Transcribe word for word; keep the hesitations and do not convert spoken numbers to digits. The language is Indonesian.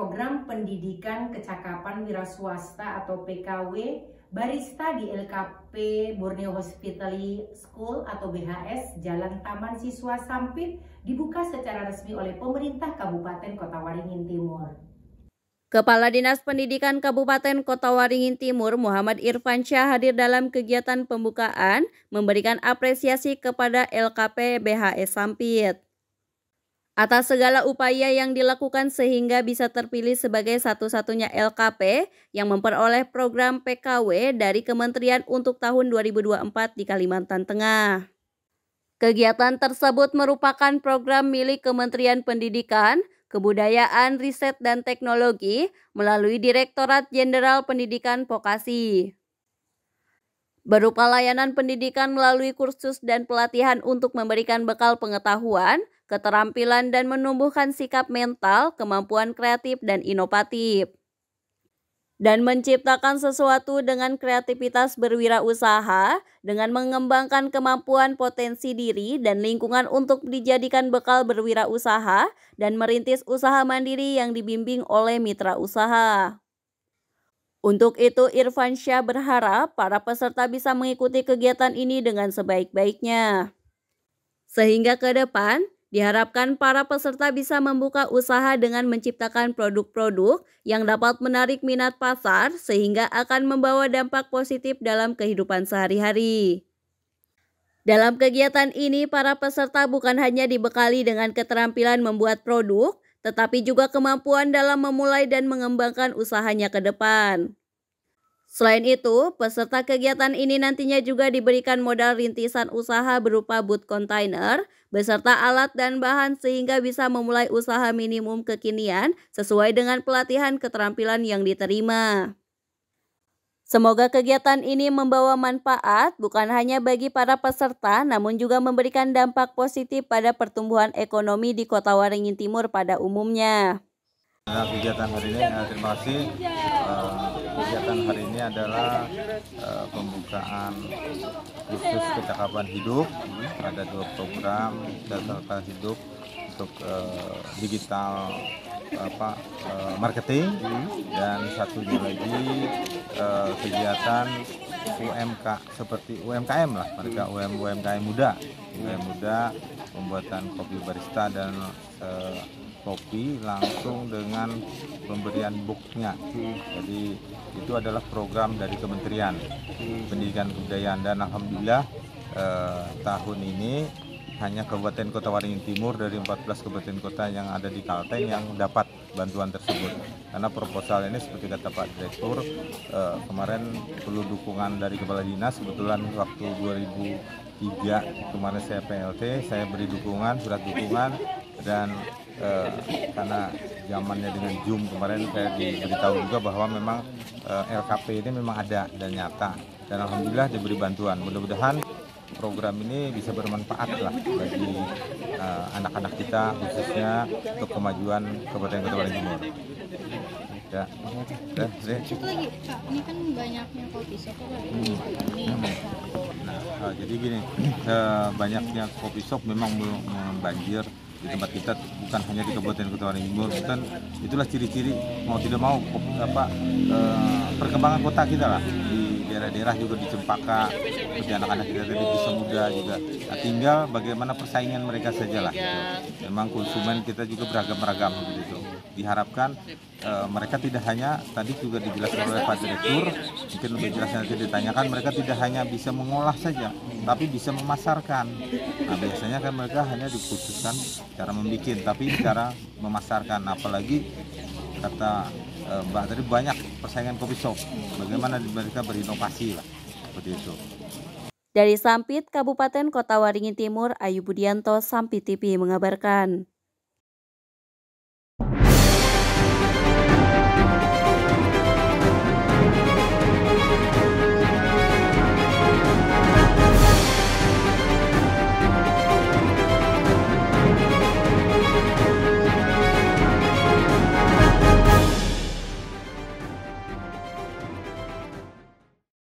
program pendidikan kecakapan wira swasta atau P K W barista di L K P Borneo Hospitality School atau B H S Jalan Taman Siswa Sampit dibuka secara resmi oleh pemerintah Kabupaten Kota Waringin Timur. Kepala Dinas Pendidikan Kabupaten Kota Waringin Timur Muhammad Irfan Syah hadir dalam kegiatan pembukaan memberikan apresiasi kepada L K P B H S Sampit atas segala upaya yang dilakukan sehingga bisa terpilih sebagai satu-satunya L K P yang memperoleh program P K W dari Kementerian untuk tahun dua ribu dua puluh empat di Kalimantan Tengah. Kegiatan tersebut merupakan program milik Kementerian Pendidikan, Kebudayaan, Riset, dan Teknologi melalui Direktorat Jenderal Pendidikan Vokasi. Berupa layanan pendidikan melalui kursus dan pelatihan untuk memberikan bekal pengetahuan, keterampilan, dan menumbuhkan sikap mental, kemampuan kreatif, dan inovatif. Dan menciptakan sesuatu dengan kreativitas berwirausaha, dengan mengembangkan kemampuan potensi diri dan lingkungan untuk dijadikan bekal berwirausaha, dan merintis usaha mandiri yang dibimbing oleh mitra usaha. Untuk itu, Irfan Syah berharap para peserta bisa mengikuti kegiatan ini dengan sebaik-baiknya. Sehingga ke depan, diharapkan para peserta bisa membuka usaha dengan menciptakan produk-produk yang dapat menarik minat pasar sehingga akan membawa dampak positif dalam kehidupan sehari-hari. Dalam kegiatan ini, para peserta bukan hanya dibekali dengan keterampilan membuat produk, tetapi juga kemampuan dalam memulai dan mengembangkan usahanya ke depan. Selain itu, peserta kegiatan ini nantinya juga diberikan modal rintisan usaha berupa boot kontainer, beserta alat dan bahan sehingga bisa memulai usaha minimum kekinian sesuai dengan pelatihan keterampilan yang diterima. Semoga kegiatan ini membawa manfaat bukan hanya bagi para peserta, namun juga memberikan dampak positif pada pertumbuhan ekonomi di Kota Waringin Timur pada umumnya. Nah, kegiatan hari ini, uh, terima kasih. Uh, kegiatan hari ini adalah uh, pembukaan kursus kecakapan hidup. Ada dua program kecakapan hidup untuk uh, digital apa uh, marketing dan satunya lagi uh, kegiatan U M K seperti U M K M lah, mereka U M K M muda, U M K M muda pembuatan kopi barista dan uh, kopi langsung dengan pemberian booknya. Jadi itu adalah program dari Kementerian Pendidikan dan Kebudayaan dan alhamdulillah eh, tahun ini hanya Kabupaten Kota Waringin Timur dari empat belas kabupaten kota yang ada di Kalteng yang dapat bantuan tersebut. Karena proposal ini seperti kata Pak Direktur eh, kemarin perlu dukungan dari Kepala Dinas. Kebetulan waktu dua ribu tiga kemarin saya P L T, saya beri dukungan, surat dukungan, dan eh, karena zamannya dengan Zoom kemarin saya diberitahu juga bahwa memang eh, L K P ini memang ada dan nyata, dan alhamdulillah diberi bantuan. Mudah-mudahan program ini bisa bermanfaat lah bagi anak-anak uh, kita khususnya untuk kemajuan Kabupaten Kota Waringin Timur. Ya, ya, Satu lagi Pak, ini kan banyaknya kopi shop Pak. Hmm. Nah, uh, jadi gini, uh, banyaknya kopi shop memang membanjir di tempat kita, bukan hanya di Kabupaten Kota Waringin Timur, bukan itulah ciri-ciri mau tidak mau apa uh, perkembangan kota kita lah. Di daerah-daerah juga di Cempaka, seperti anak-anak kita tadi di Semuda juga. Nah, tinggal bagaimana persaingan mereka saja lah. Gitu. Memang konsumen kita juga beragam-ragam begitu. Diharapkan uh, mereka tidak hanya, tadi juga dijelaskan oleh Pak Direktur, mungkin lebih jelas nanti ditanyakan, mereka tidak hanya bisa mengolah saja, tapi bisa memasarkan. Nah, biasanya kan mereka hanya dikhususkan cara membuat, tapi cara memasarkan, apalagi kata uh, Mbak tadi banyak persaingan kopi shop, bagaimana mereka berinovasi lah, seperti itu. Dari Sampit, Kabupaten Kota Waringin Timur, Ayu Budianto, Sampit T V mengabarkan.